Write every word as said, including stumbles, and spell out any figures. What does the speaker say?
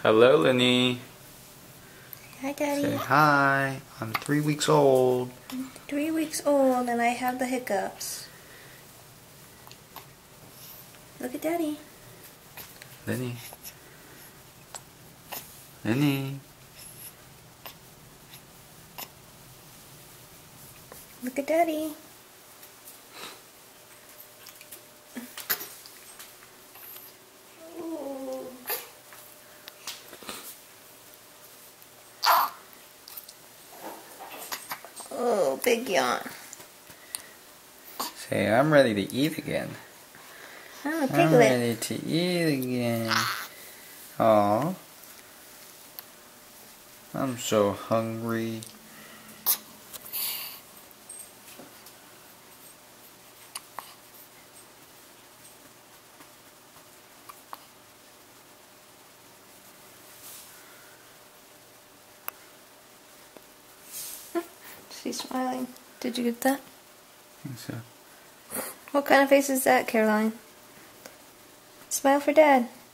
Hello, Linny. Hi, Daddy. Say hi. I'm three weeks old. I'm three weeks old and I have the hiccups. Look at Daddy. Linny. Linny. Look at Daddy. Ooh. Oh, big yawn. Say, I'm ready to eat again. Oh, I'm piglet. ready to eat again. Aw. I'm so hungry. She's smiling. Did you get that? I think so. What kind of face is that, Caroline? Smile for Dad.